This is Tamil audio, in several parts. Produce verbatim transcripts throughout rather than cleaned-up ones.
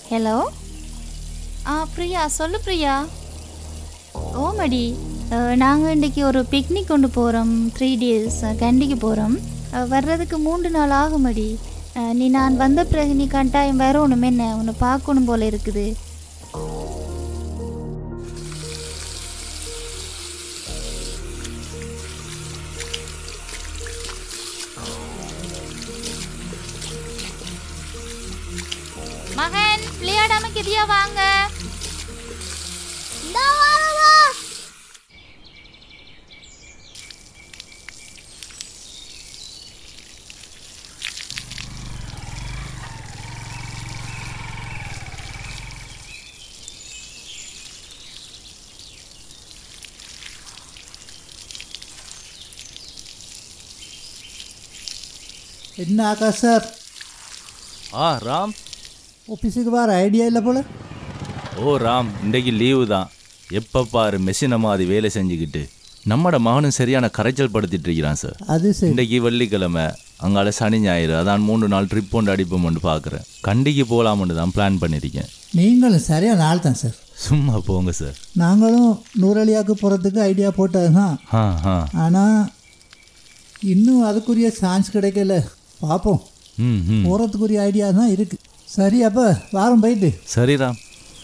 ஹலோ ஆ பிரியா சொல்லு பிரியா. ஓமடி நாங்கள் இன்றைக்கி ஒரு பிக்னிக் கொண்டு போகிறோம். த்ரீ டேஸ் கண்டிக்கு போகிறோம். வர்றதுக்கு மூன்று நாள் ஆகுமடி. நீ நான் வந்த பிறகு நீ கட்டாயம் வரணும். என்ன உன்னை பார்க்கணும் போல இருக்குது. மகன் விளையாடாம கிதியா வாங்க. என்ன ஆகாஷ் சார்? ஆ ராம், ஆஃபீஸுக்கு வர ஐடியா இல்லை போல. ஓ ராம், இன்றைக்கு லீவு தான். எப்போ பாரு மெஷினை மாதிரி வேலை செஞ்சுக்கிட்டு நம்மட மகனும் சரியான கரைச்சல் படுத்திட்டு இருக்கிறான் சார். அது சரி. இன்றைக்கு வெள்ளிக்கிழமை, அங்கால சனி ஞாயிறு, அதான் மூணு நாள் ட்ரிப் ஒன்று அடிப்போம்னு பார்க்குறேன். கண்டிக்கு போகலாம்னு தான் பிளான் பண்ணியிருக்கேன். நீங்களும் சரியான ஆள் தான் சார். சும்மா போங்க சார். நாங்களும் நூறலியாவுக்கு போகிறதுக்கு ஐடியா போட்டது தான். ஆ ஆ ஆனால் இன்னும் அதுக்குரிய சான்ஸ் கிடைக்கல. பார்ப்போம். ம் ம் போகிறதுக்குரிய ஐடியா தான் இருக்குது. சரி, அப்போ வாரம் போயிட்டு. சரி ராம்.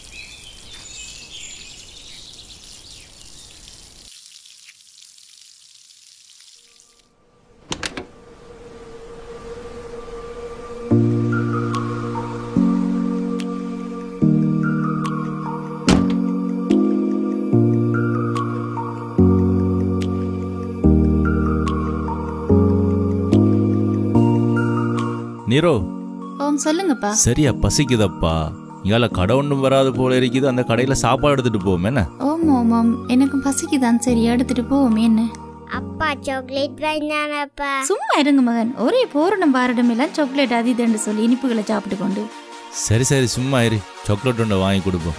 நீரோ. ஓம் சொல்லுங்கப்பா. சரியா பசிக்குதப்பா. இங்கால கடை ஒன்றும் வராது போல இருக்குது. அந்த கடையில் சாப்பாடு எடுத்துட்டு போவோம் என்ன? ஓம் ஓமாம், எனக்கும் பசிக்குதான். சரி எடுத்துட்டு போவோம். என்ன அப்பா சாக்லேட் வேணானப்பா. சும்மா இருங்க மகன். ஒரே பூரணம் பாரடம் எல்லாம் சாக்லேட் அது இதுன்னு சொல்லி இனிப்புகளை சாப்பிட்டு கொண்டு. சரி சரி சும்மா இரு, சாக்லேட் ஒன்று வாங்கி கொடுப்போம்.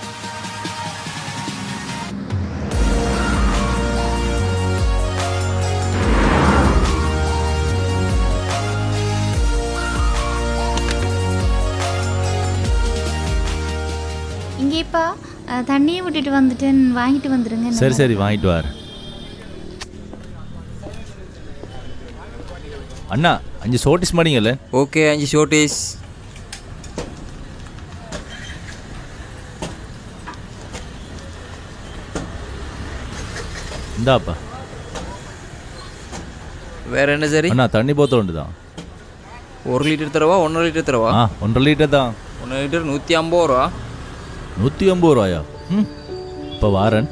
இங்கேப்பா தண்ணியை விட்டுட்டு வந்துட்டேன், வாங்கிட்டு வந்துடுங்க. சரி சரி வாங்கிட்டு வார். அண்ணா அஞ்சு ஷோட்டிஸ் மாடிங்கல்ல? ஓகே, அஞ்சு ஷோட்டிஸ். இந்தாப்பா. வேற என்ன சரி? அண்ணா தண்ணி போத்தல் ஒன்று தான். ஒரு லிட்டர் தரவா ஒன்றரை லிட்டர் தரவா? ஆ ஒன்றரை லிட்டர் தான். ஒன்றரை லிட்டர் நூற்றி ஐம்பது ரூபா. நூற்றி ஐம்பது ரூபாயா? ம் இப்போ வாரன்.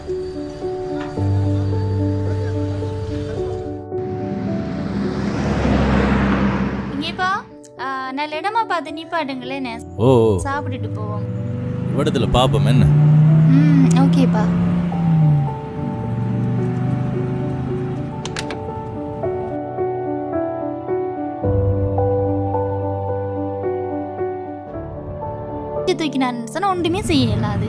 இங்கேப்பா நல்ல இடமா பார்த்து நிப்பாட்டுங்களேன். ஓ சாப்பிட்டுட்டு போவோம். இவ்விடத்துல பாப்போம் என்ன? ம் ஓகேப்பா. தூக்கி நான் சொன்ன ஒன்றுமே செய்யல. அது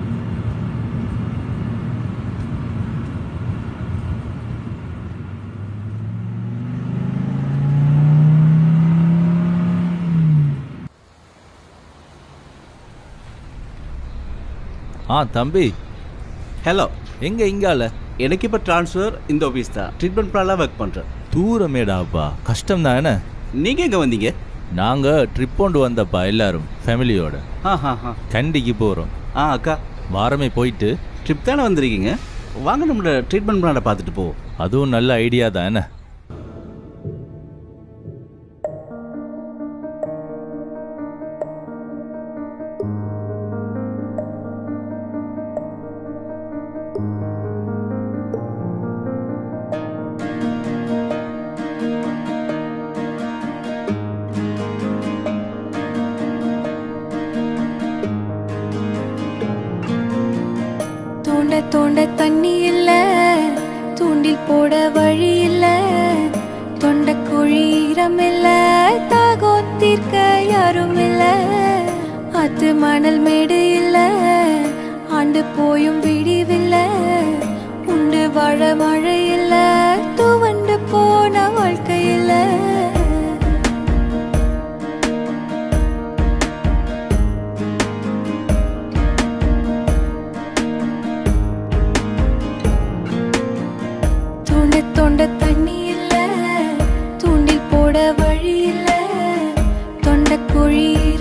ஆ தம்பி. ஹலோ. எங்கே இங்கால? எனக்கு இப்போ ட்ரான்ஸ்ஃபர் இந்த ஆஃபீஸ் தான். ட்ரீட்மெண்ட் பிளான்லாம் ஒர்க் பண்ணுறேன். தூரமேடாப்பா, கஷ்டம் தான் என்ன? நீங்கள் எங்கே வந்தீங்க? நாங்கள் ட்ரிப் கொண்டு வந்தப்பா எல்லாரும் ஃபேமிலியோட. ஆ ஹா ஹா கண்டிக்கு போகிறோம். ஆ அக்கா, வாரமே போயிட்டு ட்ரிப் தானே வந்திருக்கீங்க? வாங்க நம்மளோட ட்ரீட்மெண்ட் பிளானை பார்த்துட்டு போவோம். அதுவும் நல்ல ஐடியா தான் என்ன? தோண்ட தோண்ட தண்ணி இல்ல, தூண்டில் போட வழி இல்ல, தொண்ட குழி ஈரமில்ல, தாகம் தீர்க்க யாரும் இல்ல, அது மணல் மேடு இல்ல, ஆண்டு போயும் விடிவில்ல, உண்டு வாழ மழை இல்ல, துவண்டு போன வாழ்க்கை இல்ல.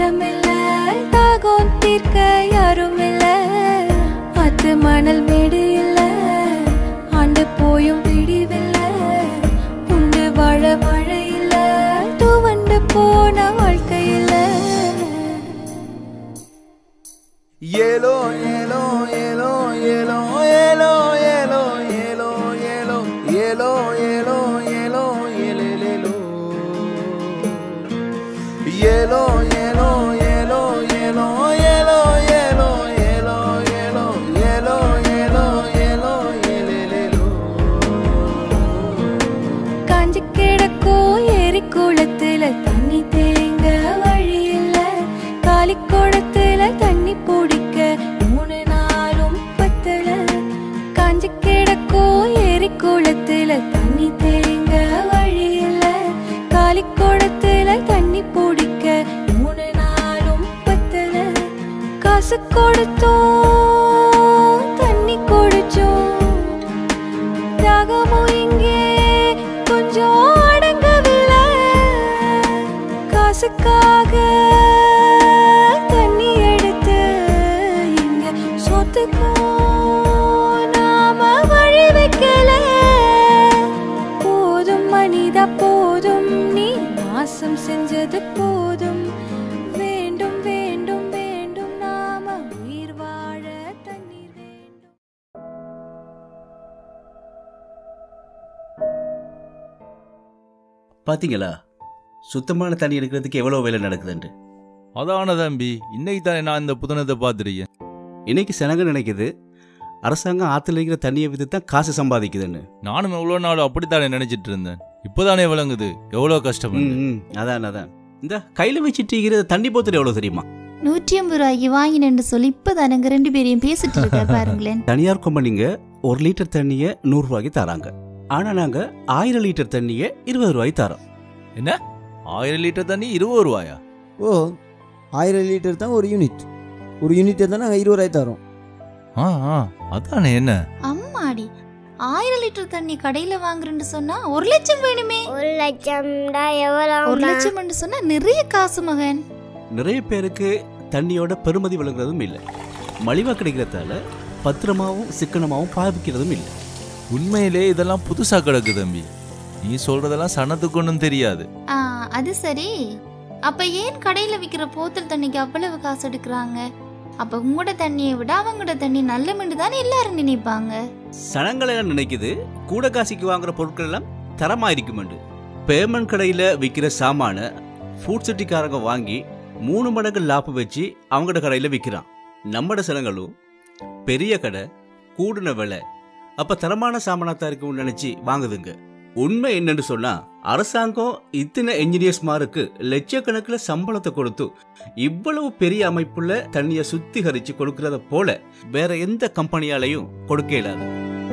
ஈரமில்ல தாகம் தீர்க்க யாரும் இல்ல அத்து மணல் மேடு இல்ல ஆண்டு போயும் பிடிவில்ல உண்டு வாழ மழை இல்ல துவண்டு போன வாழ்க்கை இல்ல ஏலோ ஏலோ ஏலோ ஏலோ ஏலோ ஏலோ ஏலோ ஏலோ ஏலோ ஏலோ ஏலோ ஏலேலேலோ ஏலோ ஏலோ ஏலோ ஏலோ ஏலோ ஏலோ ஏலோ ஏலோ ஏலோ ஏலோ ஏலோ ஏலேலேலோ காஞ்சி கிடக்கும் ஏரி குளத்துல தண்ணி தேங்க வழி இல்ல காலி குளத்துல தண்ணி பிடிக்க மூணு நாளும் பத்தல காஞ்சி கிடக்கும் ஏரி குளத்துல தண்ணி தேங்க வழி இல்ல காலி குளத்துல தண்ணி பிடிக்க மூணு நாளும் பத்தல காசு கொடுத்தோம் தண்ணி குடிச்சோம் தாகமும் இங்கே கொஞ்சம் அடங்கவில்லை காசுக்காக தண்ணி எடுத்து இங்க சொத்துக்கும் நாம வழி வைக்கல போதும் மனிதா போதும் நீ நாசம் செஞ்சது போதும் வேண்டும் வேண்டும் வேண்டும் நாம உயிர் வாழ தண்ணீர் வேண்டும் பாத்தீங்களா சுத்தமான தண்ணி எடுக்கிறதுக்கு எவ்வளவு வேலை நடக்குதுன்னு. அதான தம்பி, இன்னைக்கு தானே நான் இந்த புதனத்தை பார்த்துருக்கேன். இன்னைக்கு சனங்க நினைக்குது அரசாங்கம் ஆத்துல இருக்கிற தண்ணியை வித்து தான் காசு சம்பாதிக்குதுன்னு. நானும் எவ்வளோ நாள் அப்படித்தானே நினைச்சிட்டு இருந்தேன். இப்போதானே விளங்குது எவ்வளோ கஷ்டம். ம், ம், அதான் அதான் இந்த கையில வச்சுட்டு இருக்கிற தண்ணி போத்தல் எவ்வளவு தெரியுமா? நூற்றி ஐம்பது ரூபாய்க்கு வாங்கினேன்னு சொல்லி இப்போதானுங்க ரெண்டு பேரையும் பேசிட்டு இருக்காரு பாருங்களேன். தனியார் கம்பெனிங்க ஒரு லிட்டர் தண்ணியை நூறு ரூபாய்க்கு தராங்க. ஆனா நாங்க ஆயிரம் லிட்டர் தண்ணியை இருபது ரூபாய்க்கு தரோம். என்ன, ஆயிரம் லிட்டர் தண்ணி இருபது ரூபாயா? ஓ, ஆயிரம் லிட்டர் தான் ஒரு யூனிட். ஒரு யூனிட்டை தான் நாங்கள் இருபது ரூபாய் தரோம். ஆ ஆ அதானே. என்ன அம்மாடி, ஆயிரம் லிட்டர் தண்ணி கடையில வாங்குறேன்னு சொன்னா ஒரு லட்சம் வேணுமே. ஒரு லட்சம் எவ்வளவு? ஒரு லட்சம் சொன்னா நிறைய காசு மகன். நிறைய பேருக்கு தண்ணியோட பெருமதி விளங்குறதும் இல்லை. மலிவா கிடைக்கிறதால பத்திரமாவும் சிக்கனமாவும் பாவிக்கிறதும் இல்லை. உண்மையிலே இதெல்லாம் புதுசா கிடக்கு தம்பி. நீ சொல்றதெல்லாம் சனத்துக்கு ஒன்றும் தெரியாது. ஆ, அது சரி. அப்ப ஏன் கடையில விக்கிற போத்தல் தண்ணிக்கு அவ்வளவு காசு எடுக்கிறாங்க? அப்ப உங்களோட தண்ணியை விட அவங்களோட தண்ணி நல்ல மீண்டு தானே எல்லாரும் நினைப்பாங்க. சனங்களை நினைக்குது கூட காசிக்கு வாங்குற பொருட்கள் எல்லாம் தரமா இருக்குமெண்டு. பேமெண்ட் கடையில விற்கிற சாமான ஃபுட் சிட்டிக்காரங்க வாங்கி மூணு மடங்கு லாபம் வச்சு அவங்களோட கடையில விற்கிறான். நம்மட சனங்களும் பெரிய கடை கூடுன விலை அப்ப தரமான சாமானத்தா இருக்குன்னு நினைச்சு வாங்குதுங்க. உண்மை என்னன்னு சொன்னா அரசாங்கம் இத்தனை என்ஜினியர்ஸ்மாருக்கு லட்சக்கணக்கில் சம்பளத்தை கொடுத்து இவ்வளவு பெரிய அமைப்புல தண்ணியை சுத்திகரிச்சு கொடுக்கறத போல வேற எந்த கம்பெனியாலையும் கொடுக்க இயலாது.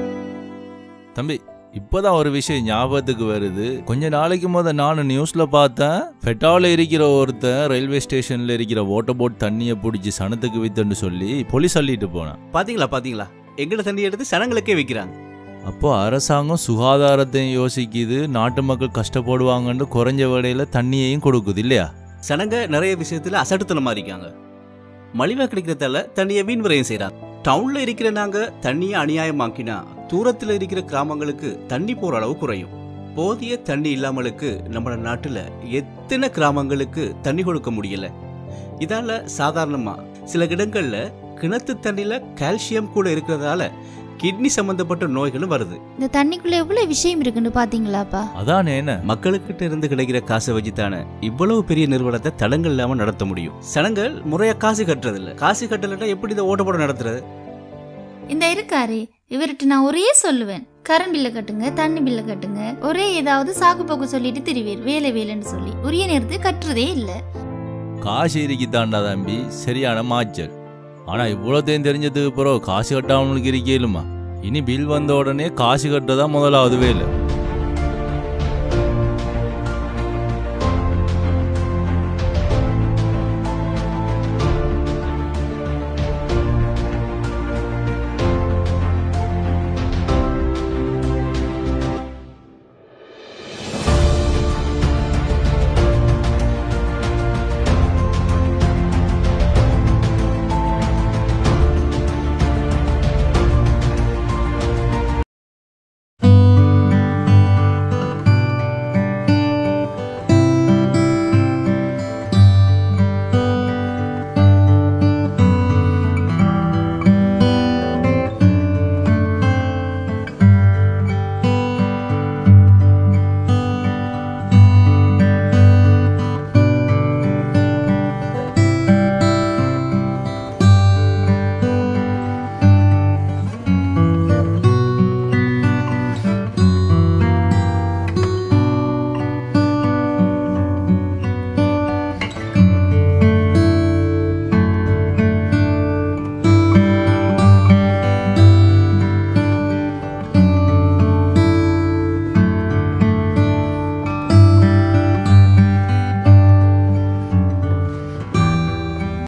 தம்பி, இப்போதான் ஒரு விஷயம் ஞாபகத்துக்கு வருது. கொஞ்ச நாளைக்கு முத நானும் நியூஸ்ல பார்த்தேன், ஃபெட்டாவில் இருக்கிற ஒருத்தன் ரயில்வே ஸ்டேஷன்ல இருக்கிற வாட்டர் போட் தண்ணியை பிடிச்சி சனத்துக்கு வித்துன்னு சொல்லி போலீஸ் அள்ளிட்டு போனான். பாத்தீங்களா பாத்தீங்களா எங்கட தண்ணி எடுத்து சனங்களுக்கே விற்கிறாங்க. அப்போ அரசாங்கம் சுகாதாரத்தையும் யோசிக்குது, நாட்டு மக்கள் கஷ்டப்படுவாங்கன்னு குறைஞ்ச விலையில தண்ணியையும் கொடுக்குது இல்லையா? சனங்க நிறைய விஷயத்துல அசட்டுத்தனமா இருக்காங்க. மலிவா கிடைக்கிறதால தண்ணியை வீண் விரயம் செய்யறாங்க. டவுன்ல இருக்கிற நாங்க தண்ணியை அநியாயமாக்கினா தூரத்துல இருக்கிற கிராமங்களுக்கு தண்ணி போற அளவு குறையும். போதிய தண்ணி இல்லாமலுக்கு நம்ம நாட்டுல எத்தனை கிராமங்களுக்கு தண்ணி கொடுக்க முடியல. இதால சாதாரணமா சில இடங்கள்ல கிணத்து தண்ணியில கால்சியம் கூட இருக்கிறதால கிட்னி சம்பந்தப்பட்ட நோய்களும் வருது. இந்த தண்ணிக்குள்ள எவ்வளவு விஷயம் இருக்குன்னு பாத்தீங்களாப்பா? அதானே. என்ன, மக்களுக்கிட்ட இருந்து கிடைக்கிற காசை வச்சுத்தானே இவ்வளவு பெரிய நிறுவனத்தை தடங்கள் இல்லாம நடத்த முடியும். சனங்கள் முறையா காசு கட்டுறது இல்ல. காசு கட்டலன்னா எப்படி இதை ஓட்ட போட நடத்துறது? இந்த இருக்காரு இவர்கிட்ட நான் ஒரே சொல்லுவேன், கரண்ட் பில்ல கட்டுங்க, தண்ணி பில்ல கட்டுங்க. ஒரே ஏதாவது சாக்கு போக்கு சொல்லிட்டு திரிவேர் வேலை வேலைன்னு சொல்லி உரிய நேரத்துக்கு கட்டுறதே இல்ல. காசு இருக்கித்தாண்டா தம்பி, சரியான மாச்சல். ஆனா இவ்வளோத்தையும் தெரிஞ்சதுக்கு பிறகு காசு கட்டாமலுக்கு இருக்கலுமா? இனி பில் வந்த உடனே காசு கட்டதான் முதலாவது வேலை.